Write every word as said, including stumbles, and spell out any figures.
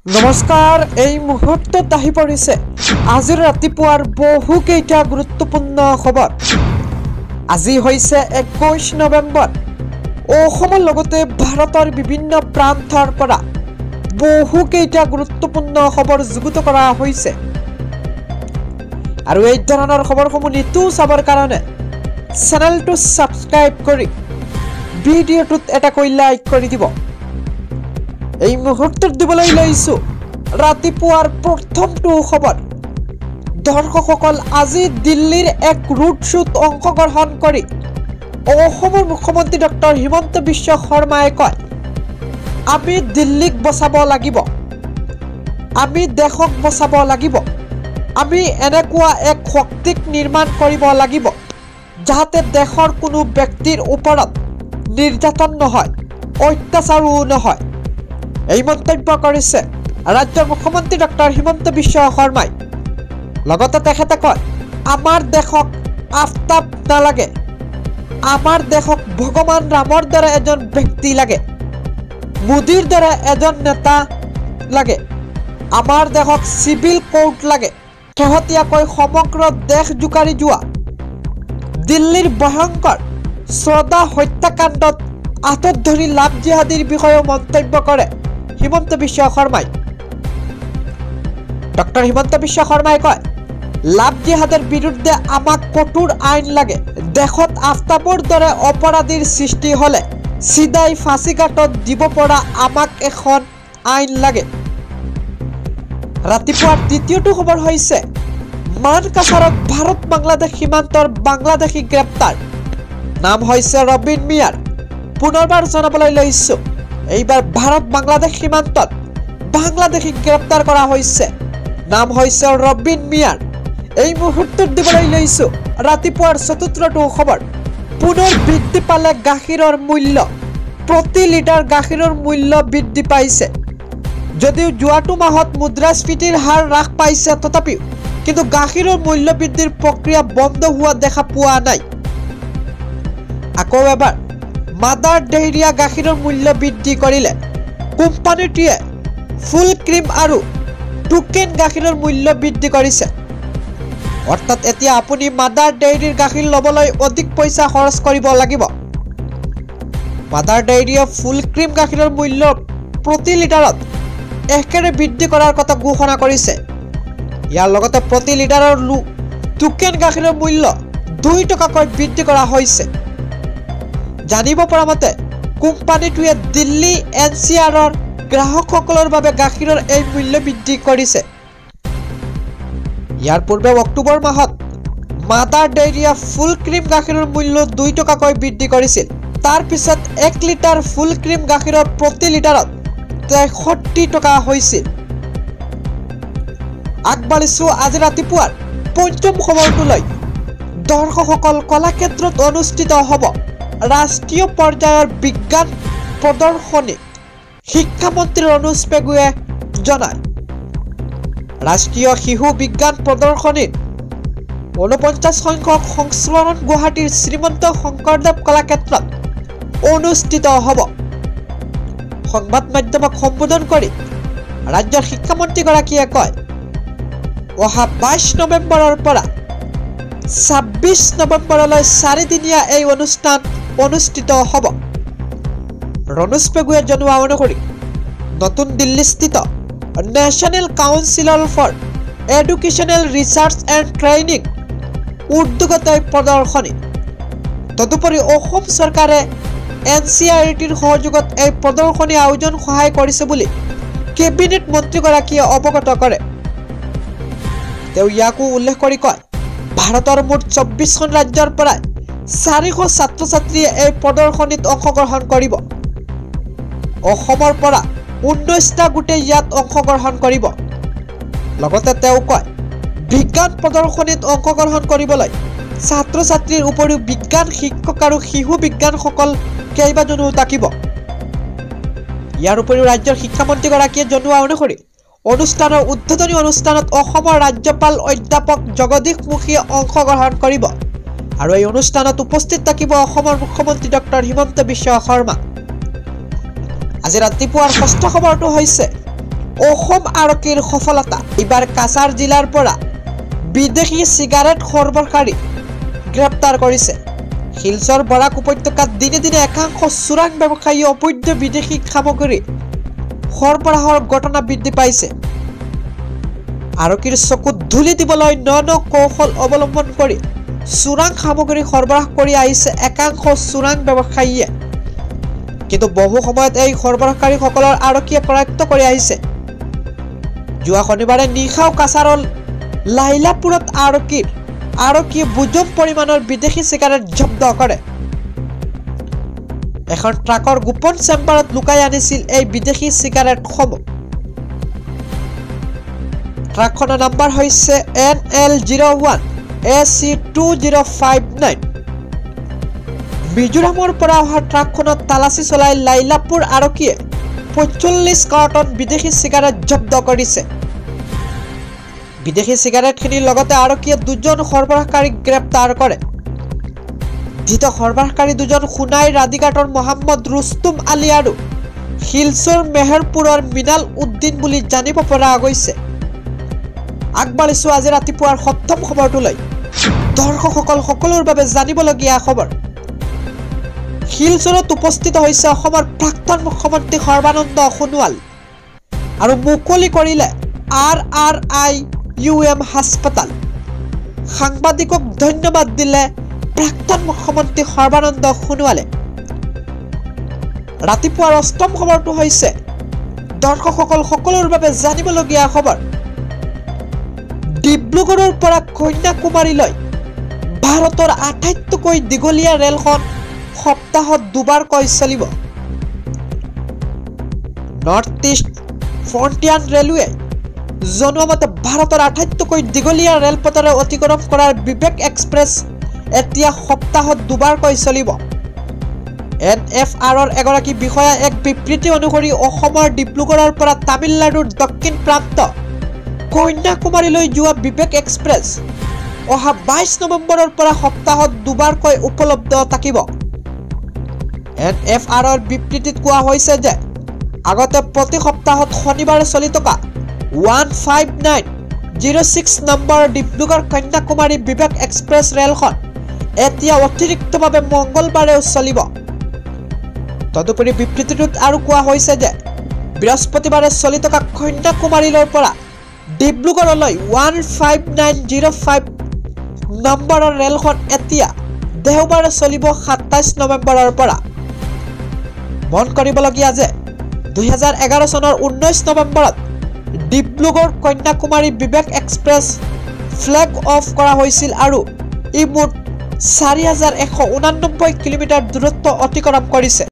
নমস্কাৰ এই মুহূৰ্তত আহি পৰিছে আজিৰ ৰাতিপুৱাৰ বহু কেইটা গুৰুত্বপূৰ্ণ খবৰ আজি হৈছে একৈশ নৱেম্বৰ অসমৰ লগতে ভাৰতৰ বিভিন্ন প্ৰান্তৰ পৰা বহু কেইটা গুৰুত্বপূৰ্ণ খবৰ যুগুত কৰা হৈছে আৰু এই ধৰণৰ খবৰসমূহ নিতৌ চাবৰ কাৰণে চেনেলটো সাবস্ক্ৰাইব কৰি ভিডিঅ'টোত এটা কৈ লাইক কৰি দিব এই মুহূৰ্তত দিবলৈ লৈছো ৰাতিপুৱাৰ প্ৰথমটো খবৰ দৰ্শকসকল আজি দিল্লীৰ এক ৰুট শ্বুট অংশগ্ৰহণ কৰি অসমৰ মুখ্যমন্ত্ৰী ডক্টৰ হিমন্ত বিশ্ব শৰ্মাই কয় আমি দিল্লীক বচাব লাগিব আমি দেশক বচাব লাগিব আমি এনেকুৱা এক শক্তিক নিৰ্মাণ কৰিব লাগিব যাতে দেশৰ কোনো ব্যক্তিৰ ওপৰত নিৰ্যাতন নহয় অত্যাচাৰো নহয় এই মন্তব্য কৰিছে ৰাজ্যৰ মুখ্যমন্ত্ৰী ডক্টৰ হিমন্ত বিশ্ব শৰ্মাই লগতে তেখেতে কয় আমাৰ দেশক আফতাব নালাগে আমাৰ দেশক ভগৱান ৰামৰ দৰে এজন ব্যক্তি লাগে মোদীৰ দৰে এজন নেতা লাগে আমাৰ দেশক সিভিল কোৰ্ট লাগে শেহতীয়াকৈ সমগ্ৰ দেশ জোকাৰি যোৱা দিল্লীৰ ভয়ংকৰ শ্ৰদ্ধা হত্যাকাণ্ডত আটক ধৰি লাভ জিহাদীৰ বিষয়ে মন্তব্য কৰে হিমন্ত বিশ্ব শৰ্মাই ডক্টৰ হিমন্ত বিশ্ব শৰ্মাই কয় লাভ জিহাদৰ বিৰুদ্ধে আমাক কঠোৰ আইন লাগে দেশত আফতাবৰ দৰে অপৰাধীৰ সৃষ্টি হলে সিধাই ফাঁসীঘাটত দিব পৰা আমাক এখন আইন লাগে ৰাতিপুৱাৰ দ্বিতীয়টো খবৰ হৈছে মানকাছাৰত ভাৰত বাংলাদেশ সীমান্তৰ বাংলাদেশী গ্ৰেপ্তাৰ নাম হৈছে ৰবিন মিয়াৰ পুনৰবাৰ জনাবলৈ লৈছো এইবাৰ ভাৰত বাংলাদেশ সীমান্তত বাংলাদেশী গ্ৰেপ্তাৰ কৰা হৈছে নাম হৈছে ৰবিন মিয়াৰ এই মুহূৰ্তত দিবলৈ লৈছো ৰাতিপুৱাৰ চতুৰ্থটো খবৰ পুনৰ বৃদ্ধি পালে গাখীৰৰ মূল্য প্ৰতি লিটাৰ গাখীৰৰ মূল্য বৃদ্ধি পাইছে যদিও যোৱাটো মাহত মুদ্ৰাস্ফীতিৰ হাৰ হ্ৰাস পাইছে তথাপিও কিন্তু গাখীৰৰ মূল্য বৃদ্ধিৰ প্ৰক্ৰিয়া বন্ধ হোৱা দেখা পোৱা নাই আকৌ এবাৰ মাদাৰ ডেইৰিয়া গাখীৰৰ মূল্য বৃদ্ধি কৰিলে কোম্পানীটোৱে ফুল ক্ৰীম আৰু টুকেন গাখীৰৰ মূল্য বৃদ্ধি কৰিছে অৰ্থাৎ এতিয়া আপুনি মাদাৰ ডেইৰিৰ গাখীৰ ল'বলৈ অধিক পইচা খৰচ কৰিব লাগিব মাদাৰ ডেইৰিয়ে ফুল ক্ৰীম গাখীৰৰ মূল্য প্ৰতি লিটাৰত একেৰে বৃদ্ধি কৰাৰ কথা ঘোষণা কৰিছে ইয়াৰ লগতে প্ৰতি লিটাৰৰ টুকেন গাখীৰৰ মূল্য দুই টকাকৈ বৃদ্ধি কৰা হৈছে জানিব পৰা মতে কোম্পানীটোৱে দিল্লী এন চি আৰৰ গ্ৰাহকসকলৰ বাবে গাখীৰৰ এই মূল্য বৃদ্ধি কৰিছে ইয়াৰ পূৰ্বে অক্টোবৰ মাহত মাদাৰ ডেইৰিয়ে ফুল ক্ৰীম গাখীৰৰ মূল্য দুই টকাকৈ বৃদ্ধি কৰিছিল তাৰ পিছত এক লিটাৰ ফুল ক্ৰীম গাখীৰৰ প্ৰতি লিটাৰত তেষষ্ঠি টকা হৈছিল আগবাঢ়িছো আজি ৰাতিপুৱাৰ পঞ্চম খবৰটোলৈ দৰ্শকসকল কলাক্ষেত্ৰত অনুষ্ঠিত হ'ব ৰাষ্ট্ৰীয় পৰ্যায়ৰ বিজ্ঞান প্ৰদৰ্শনী শিক্ষামন্ত্ৰী ৰণোজ পেগুৱে জনায় ৰাষ্ট্ৰীয় শিশু বিজ্ঞান প্ৰদৰ্শনীৰ ঊনপঞ্চাছ সংখ্যক সংস্কৰণ গুৱাহাটীৰ শ্ৰীমন্ত শংকৰদেৱ কলাক্ষেত্ৰত অনুষ্ঠিত হ'ব সংবাদ মাধ্যমক সম্বোধন কৰি ৰাজ্যৰ শিক্ষামন্ত্ৰীগৰাকীয়ে কয় অহা বাইছ নৱেম্বৰৰ পৰা ছাব্বিছ নৱেম্বৰলৈ চাৰিদিনীয়া এই অনুষ্ঠান অনুষ্ঠিত হ'ব ৰণোজ পেগুৱে জনোৱা অনুসৰি নতুন দিল্লীস্থিত national council for educational research and training উদ্যোগত এই প্ৰদৰ্শনী তদুপৰি অসম চৰকাৰে এন চি আৰ টিৰ সহযোগত এই প্ৰদৰ্শনী আয়োজন সহায় কৰিছে বুলি কেবিনেট মন্ত্ৰীগৰাকীয়ে অৱগত কৰে তেওঁ ইয়াকো উল্লেখ কৰি কয় ভাৰতৰ মুঠ চৌব্বিছখন ৰাজ্যৰ পৰা চাৰিশ ছাত্ৰ ছাত্ৰীয়ে এই প্ৰদৰ্শনীত অংশগ্ৰহণ কৰিব অসমৰ পৰা ঊনৈছটা গোটে ইয়াত অংশগ্ৰহণ কৰিব লগতে তেওঁ কয় বিজ্ঞান প্ৰদৰ্শনীত অংশগ্ৰহণ কৰিবলৈ ছাত্ৰ ছাত্ৰীৰ উপৰিও বিজ্ঞান শিক্ষক আৰু শিশু বিজ্ঞানসকল কেইবাজনো থাকিব ইয়াৰ উপৰিও ৰাজ্যৰ শিক্ষামন্ত্ৰীগৰাকীয়ে জনোৱা অনুসৰি অনুষ্ঠানৰ উদ্বোধনী অনুষ্ঠানত অসমৰ ৰাজ্যপাল অধ্যাপক জগদীশ মুখীয়ে অংশগ্ৰহণ কৰিব আৰু এই অনুষ্ঠানত উপস্থিত থাকিব অসমৰ মুখ্যমন্ত্ৰী ডক্টৰ হিমন্ত বিশ্ব শৰ্মা আজি ৰাতিপুৱাৰ ষষ্ঠ খবৰটো হৈছে অসম আৰক্ষীৰ সফলতা এইবাৰ কাছাৰ জিলাৰ পৰা বিদেশী চিগাৰেট সৰবৰাহকাৰী গ্ৰেপ্তাৰ কৰিছে হিলছৰ বৰাক উপত্যকাত দিনে দিনে একাংশ চোৰাং ব্যৱসায়ী অবৈধ বিদেশী সামগ্ৰী সৰবৰাহৰ ঘটনা বৃদ্ধি পাইছে আৰক্ষীৰ চকুত ধুলি দিবলৈ ন ন কৌশল অৱলম্বন কৰি চোৰাং সামগ্ৰী সৰবৰাহ কৰি আহিছে একাংশ চোৰাং ব্যৱসায়ীয়ে কিন্তু বহু সময়ত এই সৰবৰাহকাৰীসকলৰ আৰক্ষীয়ে কৰায়ত্ব কৰি আহিছে যোৱা শনিবাৰে নিশাও কাছাৰৰ লাইলাপুৰত আৰক্ষীৰ আৰক্ষীয়ে বুজম পৰিমাণৰ বিদেশী চিগাৰেট জব্দ কৰে এখন ট্ৰাকৰ গোপন চেম্বাৰত লুকাই আনিছিল এই বিদেশী চিগাৰেটসমূহ ট্ৰাকখনৰ নম্বৰ হৈছে N L zero' one A C two zero' five nine মিজোৰামৰ পৰা অহা ট্ৰাকখনত তালাচী চলাই লাইলাপুৰ আৰক্ষীয়ে পঁয়চল্লিছ কাৰ্টন বিদেশী চিগাৰেট জব্দ কৰিছে বিদেশী চিগাৰেটখিনিৰ লগতে আৰক্ষীয়ে দুজন সৰবৰাহকাৰীক গ্ৰেপ্তাৰ কৰে ধৃত সৰবৰাহকাৰী দুজন সোণাই ৰাধিঘাটৰ মহম্মদ ৰুস্তুম আলী আৰু হিলছৰ মেহেৰপুৰৰ মিনাল উদ্দিন বুলি জানিব পৰা গৈছে আগবাঢ়িছো আজি ৰাতিপুৱাৰ সপ্তম খবৰটোলৈ দৰ্শকসকল সকলোৰ বাবে জানিবলগীয়া খবৰ হিলছৰত উপস্থিত হৈছে অসমৰ প্ৰাক্তন মুখ্যমন্ত্ৰী সৰ্বানন্দ সোণোৱাল আৰু মুকলি কৰিলে R R I U M হাস্পতাল সাংবাদিকক ধন্যবাদ দিলে প্ৰাক্তন মুখ্যমন্ত্ৰী সৰ্বানন্দ সোণোৱালে ৰাতিপুৱাৰ অষ্টম খবৰটো হৈছে দৰ্শকসকল সকলোৰ বাবে জানিবলগীয়া খবৰ ডিব্ৰুগড়ৰ পৰা কন্যাকুমাৰীলৈ ভাৰতৰ আটাইতকৈ দীঘলীয়া ৰেলখন সপ্তাহত দুবাৰকৈ চলিব নৰ্থ ইষ্ট ফ্ৰণ্টিয়াৰ ৰেলৱে জনোৱা মতে ভাৰতৰ আটাইতকৈ দীঘলীয়া ৰেলপথেৰে অতিক্ৰম কৰাৰ বিবেক এক্সপ্ৰেছ এতিয়া সপ্তাহত দুবাৰকৈ চলিব এন এফ আৰৰ এগৰাকী বিষয়া এক বিবৃতি অনুসৰি অসমৰ ডিব্ৰুগড়ৰ পৰা তামিলনাডুৰ দক্ষিণ প্ৰান্ত কন্যাকুমাৰীলৈ যোৱা বিবেক এক্সপ্ৰেছ অহা বাইছ নৱেম্বৰৰ পৰা সপ্তাহত দুবাৰকৈ উপলব্ধ থাকিব এন এফ আৰৰ বিবৃতিত কোৱা হৈছে যে আগতে প্ৰতি সপ্তাহত শনিবাৰে চলি থকা one five nine zero' six নম্বৰৰ ডিব্ৰুগড় কন্যাকুমাৰী বিবেক এক্সপ্ৰেছ ৰেলখন এতিয়া অতিৰিক্তভাৱে মংগলবাৰেও চলিব তদুপৰি বিবৃতিটোত আৰু কোৱা হৈছে যে বৃহস্পতিবাৰে চলি থকা কন্যাকুমাৰীলৈ পৰা ডিব্ৰুগড়লৈ one five nine zero' five নম্বৰৰ ৰেলখন এতিয়া দেওবাৰে চলিব সাতাইছ নৱেম্বৰৰ পৰা মন কৰিবলগীয়া যে দুহেজাৰ এঘাৰ চনৰ ঊনৈছ নৱেম্বৰত Dibrugarh Kanyakumari Vivek express flag off কৰা হৈছিল আৰু ই মুঠ চাৰি হাজাৰ এশ ঊনানব্বৈ কিলোমিটাৰ দূৰত্ব অতিক্ৰম কৰিছে